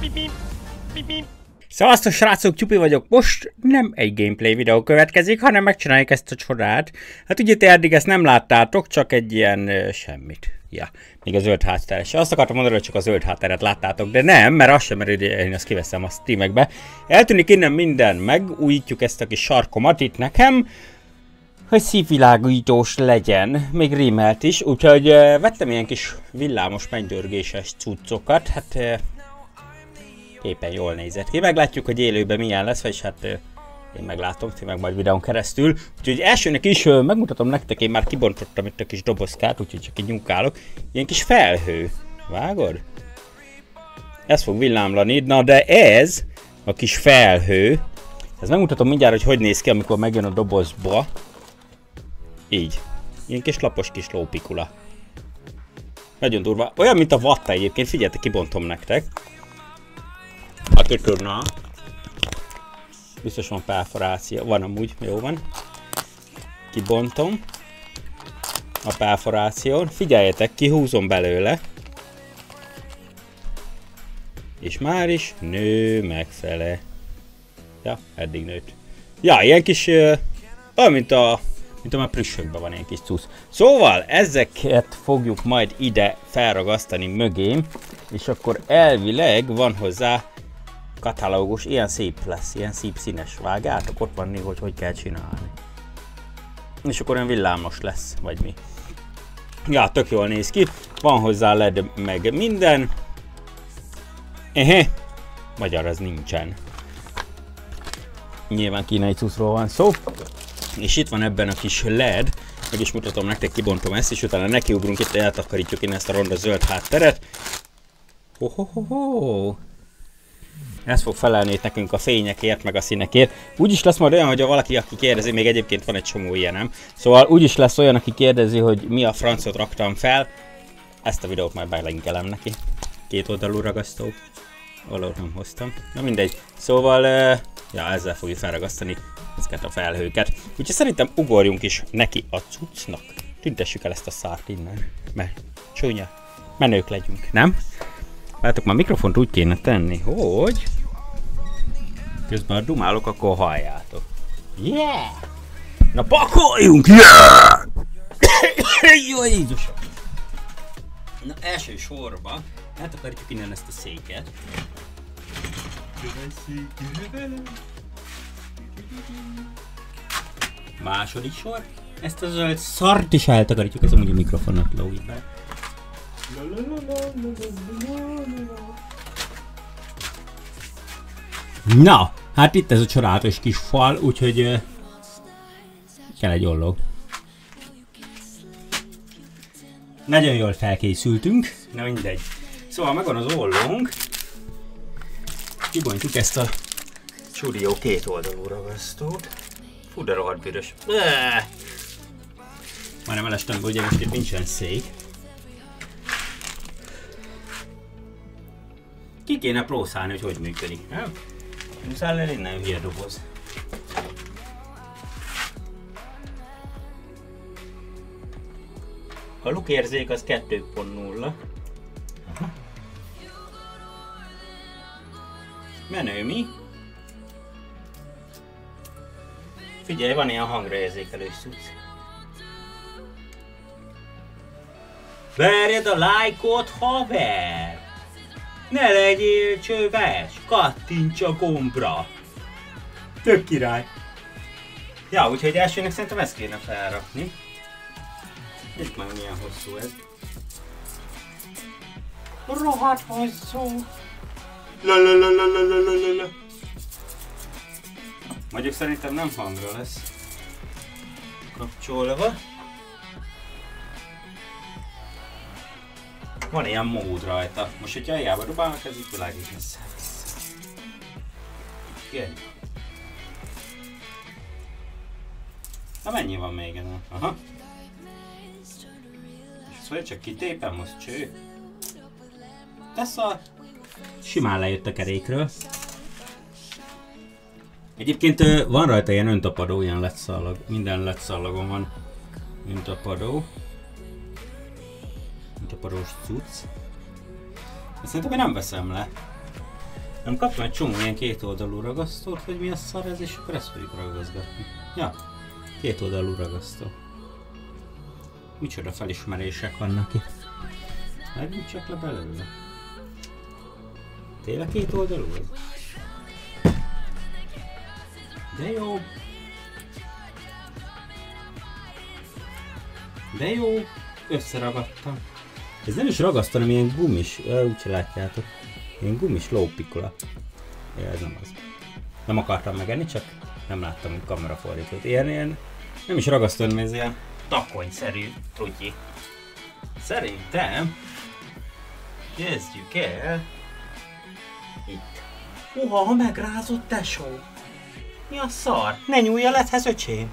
Szevasztok srácok, Tyupi vagyok. Most nem egy gameplay videó következik, hanem megcsináljuk ezt a csodát. Hát ugye te eddig ezt nem láttátok, csak egy ilyen semmit. Ja, még a zöld hátteres. Azt akartam mondani, hogy csak a zöld hátteret láttátok, de nem, mert az sem, mert én azt kiveszem a streamekbe. Eltűnik innen minden, megújítjuk ezt a kis sarkomat itt nekem, hogy szívvilágítós legyen, még rímelt is, úgyhogy vettem ilyen kis villámos mennydörgéses cuccokat, hát éppen jól nézett ki. Meglátjuk, hogy élőben milyen lesz, vagyis hát én meglátom, ti meg majd videón keresztül. Úgyhogy elsőnek is megmutatom nektek, én már kibontottam itt a kis dobozkát, úgyhogy csak így nyúkálok. Ilyen kis felhő, vágod? Ez fog villámlani, na de ez a kis felhő, ez megmutatom mindjárt, hogy néz ki, amikor megjön a dobozba. Így. Ilyen kis lapos kis lópikula. Nagyon durva. Olyan, mint a vatta egyébként, figyeljetek, kibontom nektek. Aki tudna. Biztos van perforáció. Van amúgy, jó van. Kibontom. A perforáción. Figyeljetek, kihúzom belőle. És már is nő megfele. Ja, eddig nőtt. Ja, ilyen kis... olyan, mint a plüssökben van ilyen kis cucc. Szóval ezeket fogjuk majd ide felragasztani mögém, és akkor elvileg van hozzá katalógus, ilyen szép lesz, ilyen szép színes. Vágjátok, ott van még, hogy kell csinálni. És akkor olyan villámos lesz, vagy mi. Ja, tök jól néz ki. Van hozzá LED meg minden. Magyar az nincsen. Nyilván kínai cuccról van szó. És itt van ebben a kis LED, meg is mutatom nektek, kibontom ezt, és utána nekiugrunk itt, eltakarítjuk innen ezt a ronda zöld hátteret. Ez fog felelni itt nekünk a fényekért, meg a színekért. Úgyis lesz majd olyan, hogy valaki, aki kérdezi, még egyébként van egy csomó ilyenem. Szóval úgyis lesz olyan, aki kérdezi, hogy mi a francot raktam fel. Ezt a videót majd belinkelem neki. Két oldalú ragasztó. Valahol nem hoztam. Na mindegy. Szóval, ja, ezzel fogjuk felragasztani ezeket a felhőket. Úgyhogy szerintem ugorjunk is neki a cuccnak. Tüntessük el ezt a szárt innen, mert csúnya. Menők legyünk, nem? Látok, már a mikrofont úgy kéne tenni, hogy közben ha dumálok, akkor halljátok. Yeah! Na pakoljunk! Yeah! Jó Jézusom! Na első sorba eltakarítjuk innen ezt a széket. Második sor, ezt a zöld szart is eltakarítjuk, ez amúgy a mikrofonot lógít be. Na, hát itt ez a csodálatos kis fal, úgyhogy kell egy olló. Nagyon jól felkészültünk, na mindegy. Szóval megvan az ollónk. Kibontjuk ezt a csúdió két oldalú ragasztót. Fú, de rohadt büdös. Már nem elestem be, ugye most itt nincsen szék. Ki kéne prószálni, hogy működik, nem? Muszáj el innen hülye doboz. A lukérzék az 2.0. Menő mi? Figyelj, van ilyen hangraérzékelős cucc. Verjed a lájkot, haver! Ne legyél csöves! Kattints a gombra! Tök király! Ja, úgyhogy elsőnek szerintem ezt kéne felrakni. Itt már milyen hosszú ez. Rohadt hosszú! Lalalalalalala. Mondjuk szerintem nem hangra lesz kapcsolva. Van ilyen mód rajta. Most, hogyha eljába dobálnak, ez itt világít lesz. Igen. Na mennyi van még ennek? Aha. Szóval csak kitépem, most cső. Ez a... simán lejött a kerékről. Egyébként van rajta ilyen öntapadó, ilyen LED szallag. Minden LED szallagon van öntapadó. Öntapadós cucc. Szerintem én nem veszem le. Nem kaptam egy csomó ilyen kétoldalú ragasztót, hogy mi a szar ez, és akkor ezt fogjuk ragaszgatni. Ja, kétoldalú ragasztó. Micsoda felismerések vannak itt. Megyünk csak le belőle. Tényleg kétoldalú ez? De jó. De jó. Összeragadtam. Ez nem is ragaszt, hanem ilyen gumis. Úgyse látjátok. Ilyen gumis lópikola. Ja, ez nem az. Nem akartam megenni, csak nem láttam, hogy kamerafordítót. Ilyen nem is ragasztó, hanem ez ilyen takonyszerű trutyi. Szerintem kezdjük el itt. Uha, megrázott tesó! Mi a szar? Ne nyúlj a ledhez, öcsém!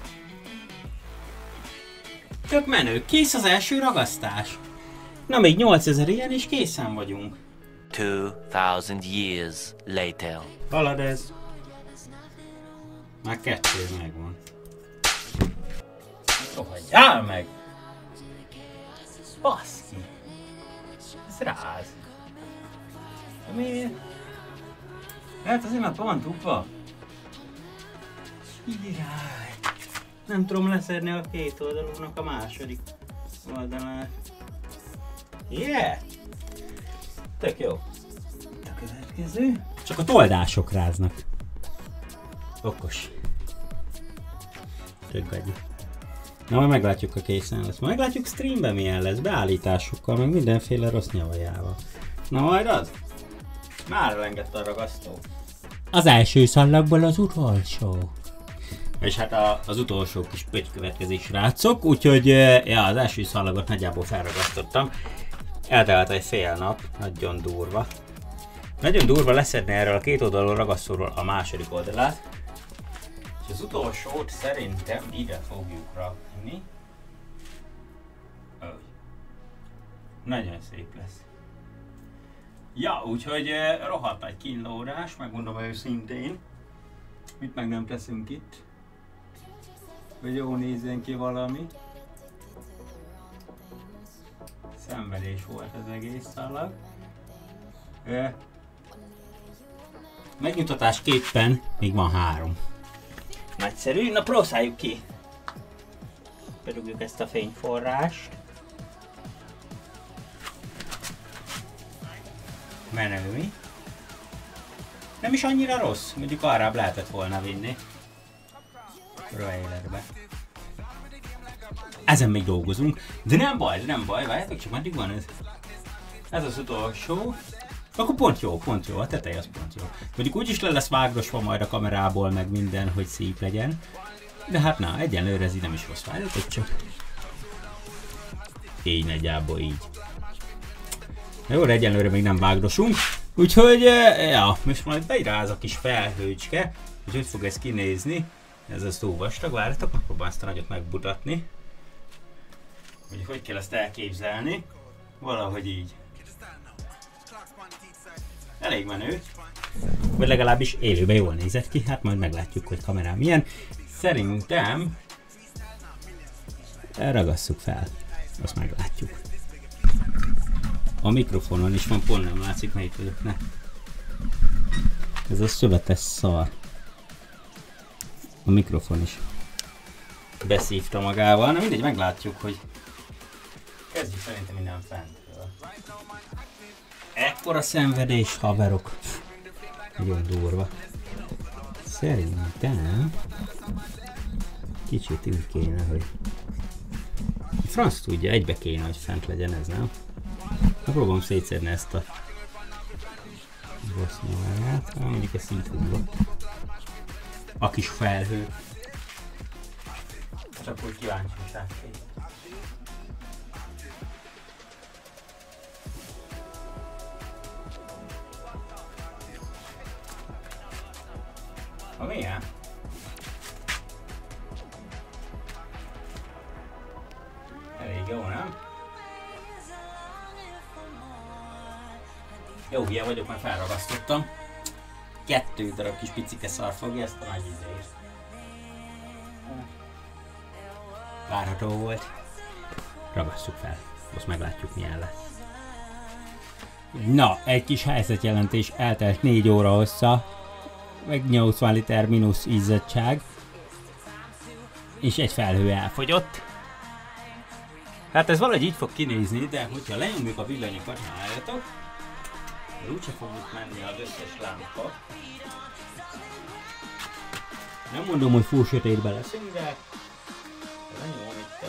Tök menő, kész az első ragasztás. Na még 8000 ilyen és készen vagyunk. 2000 years later. Halad ez. Már 2 megvan. Rohadjál meg! Baszki! Ez ráz. Mi? Hát azért már van tukva. Király! Nem tudom leszedni a két oldalúnak a második oldalát. Yeah! Tök jó. A következő. Csak a toldások ráznak. Okos. Tök gagyi. Na majd meglátjuk, ha készen lesz. Majd meglátjuk streamben milyen lesz, beállításokkal, meg mindenféle rossz nyavajával. Na majd az? Már elengedte a ragasztó. Az első szallagból az utolsó. És hát az utolsó kis pöty következik, srácok, úgyhogy ja, az első szallagot nagyjából felragasztottam. Eltelt egy fél nap, nagyon durva. Nagyon durva leszedni erről a két oldalú ragasztóról a második oldalát. És az utolsót szerintem ide fogjuk rakni. Nagyon szép lesz. Ja, úgyhogy rohadt nagy kínlódás, megmondom őszintén. Mit meg nem teszünk itt. Hogy jó nézzen ki valami. Szenvedés volt az egész szallag. Megnyugtatásképpen még van 3. Nagyszerű, na próbáljuk ki. Bedugjuk ezt a fényforrást. Menő mi? Nem is annyira rossz, mondjuk arrább lehetett volna vinni. Trailerbe. Ezen még dolgozunk, de nem baj, várjátok csak meddig van ez? Ez az utolsó. Akkor pont jó, a teteje az pont jó. Mondjuk úgyis le lesz vágdosva majd a kamerából, meg minden, hogy szép legyen. De hát na, egyenlőre ez így nem is rossz, várjátok csak. Így nagyjából így. Jó, de egyenlőre még nem vágdosunk. Úgyhogy, ja, most majd beíráz a kis felhőcske. Hogy fog ez kinézni. Ez az túl vastag, várjátok, megpróbálom ezt a nagyot megmutatni. Hogy kell ezt elképzelni. Valahogy így. Elég menő. Vagy legalábbis élőben jól nézett ki, hát majd meglátjuk, hogy kamerám milyen. Szerintem ragasszuk fel, azt meglátjuk. A mikrofonon is van, pont nem látszik, melyik vagyoknak. Ez a szövetes szar. A mikrofon is beszívta magával, na mindegy, meglátjuk, hogy kezdjük szerintem minden fentről. Ekkora szenvedés, haverok. Nagyon durva. Szerintem kicsit úgy kéne, hogy franc tudja, egybe kéne, hogy fent legyen ez, nem? Próbálom szétszedni ezt a rossz nyomárját, mondjuk ezt így húzok. A kis felhő. Csak úgy kíváncsiságként. A milyen? Elég jó, nem? Jó, hülye vagyok, mert felragasztottam. 2 darab kis picike szar fogja ezt a nagy izést. Várható volt. Ragasszuk fel. Most meglátjuk, milyen lesz. Na, egy kis helyzetjelentés, eltelt 4 óra hossza, meg 80 liter mínusz izzadság, és egy felhő elfogyott. Hát ez valahogy így fog kinézni, de hogyha lenyomjuk a villanyokat, halljátok, úgyse fogunk menni az összes lámpa. Nem mondom, hogy full sötétbe leszünk, de lenyomom itt a...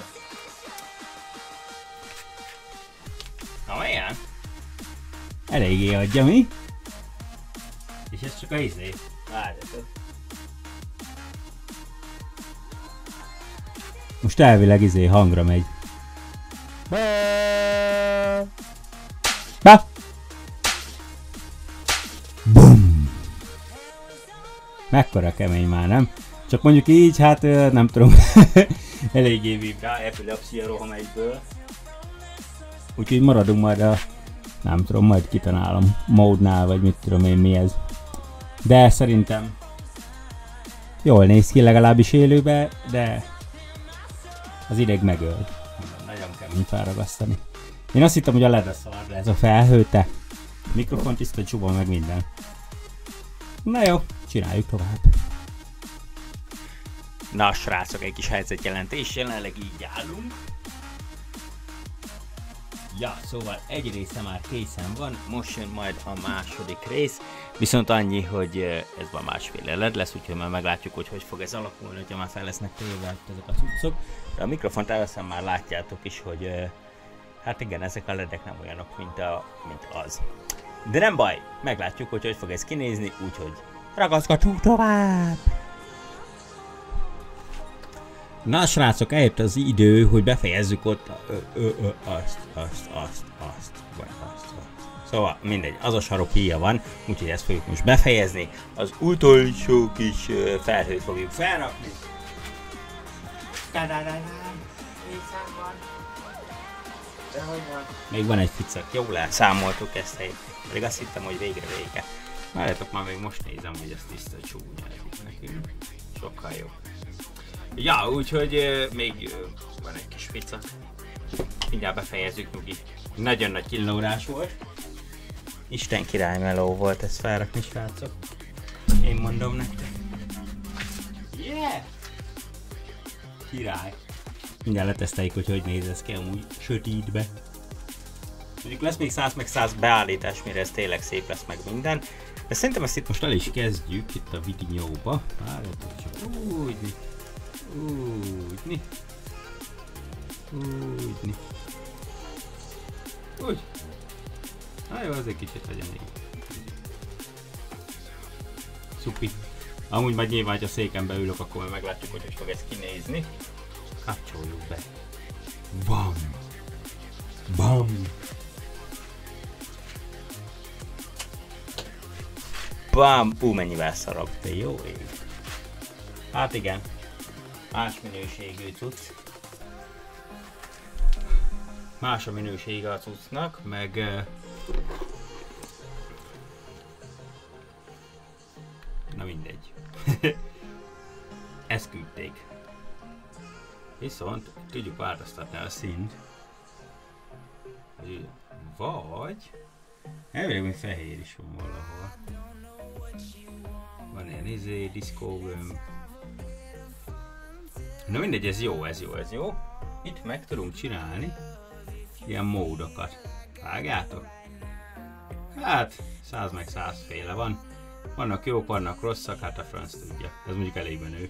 Na, ilyen? Eléggé adja, mi? És ez csak a izé. Várjatok. Most elvileg izé hangra megy. Ba! Bum! Mekkora kemény már, nem? Csak mondjuk így, hát nem tudom. Eléggé vibrál, epilepsia roham egyből. Úgyhogy maradunk majd a... Nem tudom, majd kitalálom módnál, vagy mit tudom én mi ez. De szerintem jól néz ki legalábbis élőbe, de az ideg megöl. Nagyon kemény felragasztani. Én azt hittem, hogy a LED a szarra ez a felhőte. Mikrofon tiszta csuba, meg minden. Na jó, csináljuk tovább. Na srácok, egy kis helyzetjelentés, jelenleg így állunk. Ja, szóval egy része már készen van, most jön majd a második rész, viszont annyi, hogy ez már másfél LED lesz, úgyhogy már meglátjuk, hogy fog ez alakulni, hogyha már fel lesznek téve ezek a cuccok. De a mikrofont elveszem, már látjátok is, hogy hát igen, ezek a ledek nem olyanok, mint az. De nem baj, meglátjuk, hogy fog ez kinézni, úgyhogy ragaszkodjunk tovább! Na srácok, eljött az idő, hogy befejezzük ott azt. Szóval mindegy, az a sarok híja van, úgyhogy ezt fogjuk most befejezni. Az utolsó kis felhőt fogjuk felrakni. Még van egy ficak, jól elszámoltuk ezt helyet. Pedig azt hittem, hogy végre vége. Várjátok, már még most nézem, hogy ez tiszta csúnya nekünk. Sokkal jobb. Ja, úgyhogy még van egy kis pizza. Mindjárt befejezzük, nyugi. Nagyon nagy killódás volt. Isten király meló volt ezt felrakni, srácok. Én mondom nektek. Yeah! Király. Mindjárt leteszteljük, hogy néz ez ki amúgy sötétbe. Mondjuk lesz még 100 meg 100 beállítás, mire ez tényleg szép lesz meg minden. De szerintem ezt itt most el is kezdjük itt a videóba. Várjátok csak úgyni. Úgy. Na jó, az egy kicsit legyen így. Szupi. Amúgy majd nyilván, ha széken beülök, akkor majd meglátjuk, hogy fog ez kinézni. Kapcsoljuk be. Bam! Bam! Bam! Mennyivel szarabb, de jó ég. Hát igen. Más minőségű cucc. Más a minősége a cuccnak, meg... Na mindegy. Ezt küldték. Viszont tudjuk változtatni a színt. Vagy... Elvileg még fehér is van valahol. Van ilyen diszkógömb. Na mindegy, ez jó. Itt meg tudunk csinálni ilyen módokat. Vágjátok? Hát 100 meg 100 féle van. Vannak jók, vannak rosszak, hát a franc tudja. Ez mondjuk elég menő.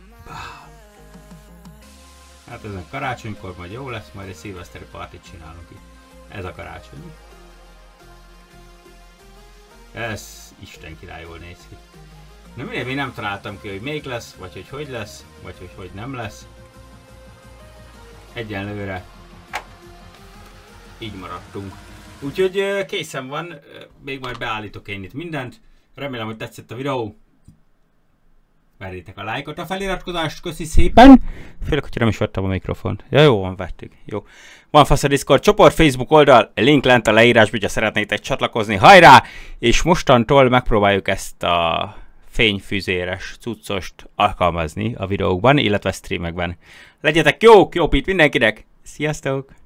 Hát ezen karácsonykor majd jó lesz, majd egy szilveszteri partit csinálunk itt. Ez a karácsony. Ez Isten király jól néz ki. Na mindegy, még nem találtam ki, hogy még lesz, vagy hogy lesz, vagy hogy nem lesz. Egyenlőre így maradtunk. Úgyhogy készen van, még majd beállítok én itt mindent. Remélem, hogy tetszett a videó. Verjétek a lájkot, a feliratkozást, köszi szépen! Főleg, hogyha nem is vettem a mikrofont. Ja, jó van, vettük. Jó. Van fasz a Discord csoport, Facebook oldal, link lent a leírásban, ha szeretnétek csatlakozni. Hajrá! És mostantól megpróbáljuk ezt a fényfüzéres cuccost alkalmazni a videókban, illetve streamekben. Legyetek jók, jó pít mindenkinek! Sziasztok!